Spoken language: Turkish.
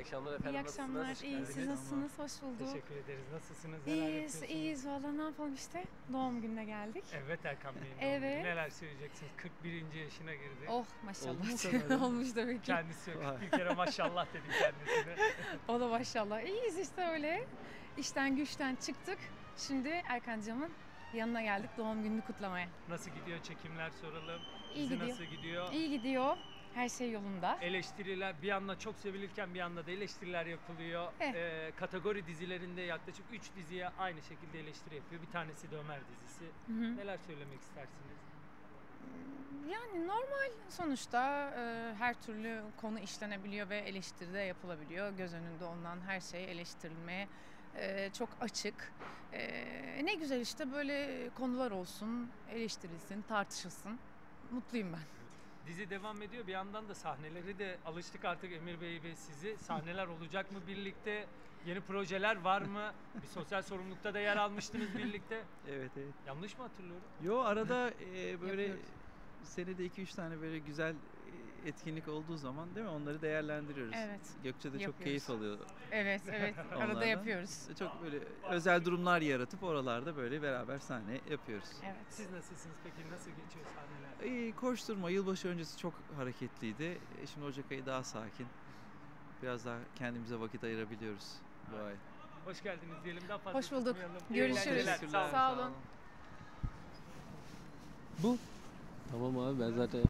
akşamlar efendim. İyi akşamlar, Nasılsınız? iyi. Siz Geldiniz. nasılsınız? Hoş bulduk. Teşekkür ederiz. Nasılsınız? Neler İyiyiz, yapıyorsunuz? iyiyiz. Valla ne yapalım işte. Doğum gününe geldik. Evet Erkan Bey'in Evet. doğum günü. Neler söyleyeceksiniz? 41. yaşına girdi. Oh maşallah. Oldu mu sanırım? Olmuş tabii ki. Kendisi yok. Bir kere maşallah dedim kendisine. O da maşallah. İyiyiz işte öyle. İşten güçten çıktık. Şimdi Erkancığımın yanına geldik doğum gününü kutlamaya. Nasıl gidiyor çekimler soralım. İyi Dizi gidiyor. nasıl gidiyor? İyi gidiyor. Her şey yolunda. Eleştiriler bir anda çok sevilirken bir anda da eleştiriler yapılıyor. Kategori dizilerinde yaklaşık 3 diziye aynı şekilde eleştiri yapıyor. Bir tanesi de Ömer dizisi. Neler söylemek istersiniz? Yani normal sonuçta her türlü konu işlenebiliyor ve eleştiri de yapılabiliyor. Göz önünde olunan her şey eleştirilmeye çok açık. Ne güzel işte böyle konular olsun, eleştirilsin, tartışılsın. Mutluyum ben. Dizi devam ediyor. Bir yandan da sahneleri de alıştık artık Emir Bey ve sizi. Sahneler olacak mı birlikte? Yeni projeler var mı? Bir sosyal sorumlulukta da yer almıştınız birlikte. Evet, evet. Yanlış mı hatırlıyorum? Yo arada böyle Yapıyoruz. senede 2-3 tane böyle güzel etkinlik olduğu zaman değil mi? Onları değerlendiriyoruz. Evet, Gökçe de çok yapıyoruz. keyif alıyor Evet, arada onlardan. yapıyoruz. Çok böyle özel durumlar yaratıp oralarda böyle beraber sahne yapıyoruz. Evet. Siz nasılsınız peki? Nasıl geçiyor sahneler? Koşturma, yılbaşı öncesi çok hareketliydi. Şimdi Ocak ayı daha sakin. Biraz daha kendimize vakit ayırabiliyoruz bu ay. Hoş geldiniz diyelim. Daha fazla Hoş bulduk. tutmayalım. İyi Görüşürüz. eğlenceler. Sağ olun. Sağ olun. Bu. Tamam abi ben zaten